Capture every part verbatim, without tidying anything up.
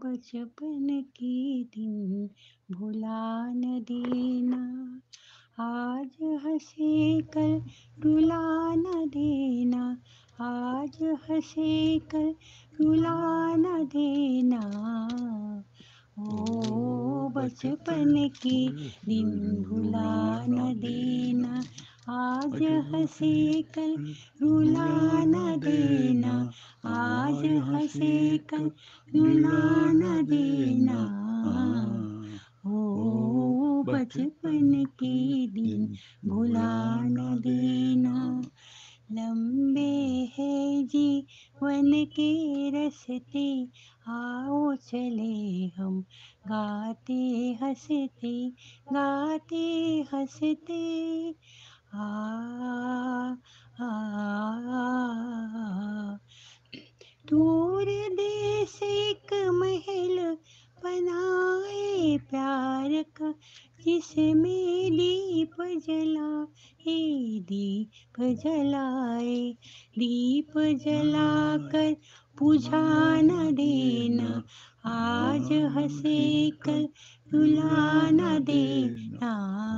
बचपन के दिन भुला न देना। आज हंसे कल रुला न देना। आज हंसे कल रुला न देना। ओ बचपन के दिन भुला न देना। आज हंसे कल रुला न देना। आज हंसे कल रुला न देना। ओ बचपन के दिन भुला न देना। लंबे हैं जीवन के रास्ते, आओ चले हम गाते हंसते गाते हंसते। आ आ दूर देश एक महल बनाए प्यार का, जिसमें दीप जलाए दीप जलाए। दीप जलाकर बुझा न देना। आज हंसे कल रुला न देना।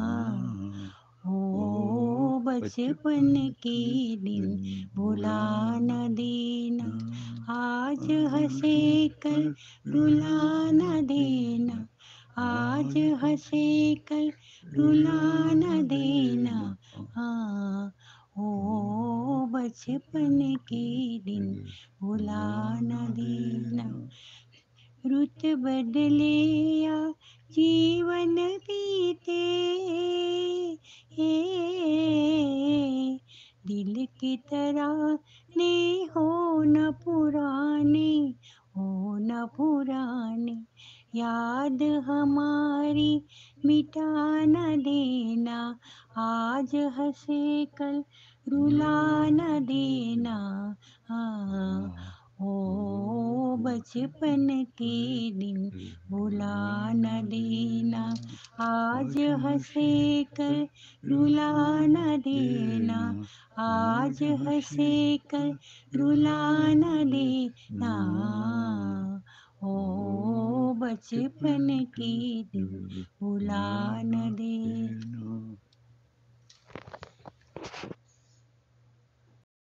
ओ बचपन के दिन भुला न देना। आज हंसे कल रुला न देना। आज हंसे कल रुला न देना। हाँ, ओ बचपन के दिन भुला न देना। रुत बदले या जीवन बीते, दिल की तरह ने हो न पुराने, हो न पुराने। याद हमारी मिटा न देना। आज हंसे कल रुला न देना। हाँ, ओ बचपन के दिन भुला न देना। आज हंसे कल रुला न देना। आज हंसे कल रुला न देना। ओ बचपन के दिन भुला न देना।